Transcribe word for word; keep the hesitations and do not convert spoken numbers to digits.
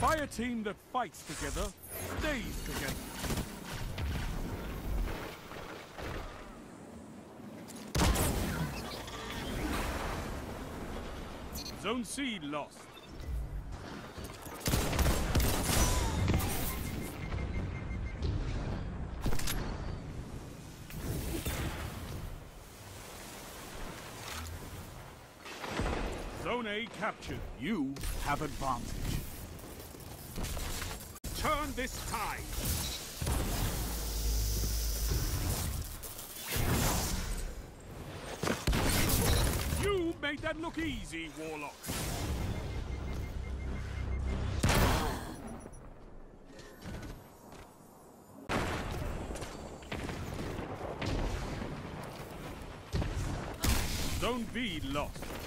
Fire team that fights together stays together. Zone C lost. Zone A captured. You have advantage. Turn this tide. You made that look easy, Warlock. Zone B lost.